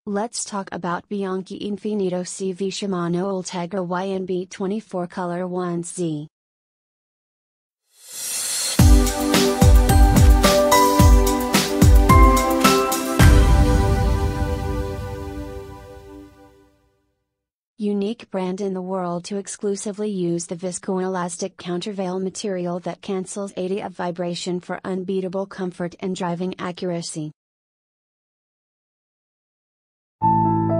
Let's talk about Bianchi Infinito CV Shimano Ultegra YNB24 Color 1Z. Unique brand in the world to exclusively use the Viscoelastic Countervail material that cancels 80 of vibration for unbeatable comfort and driving accuracy.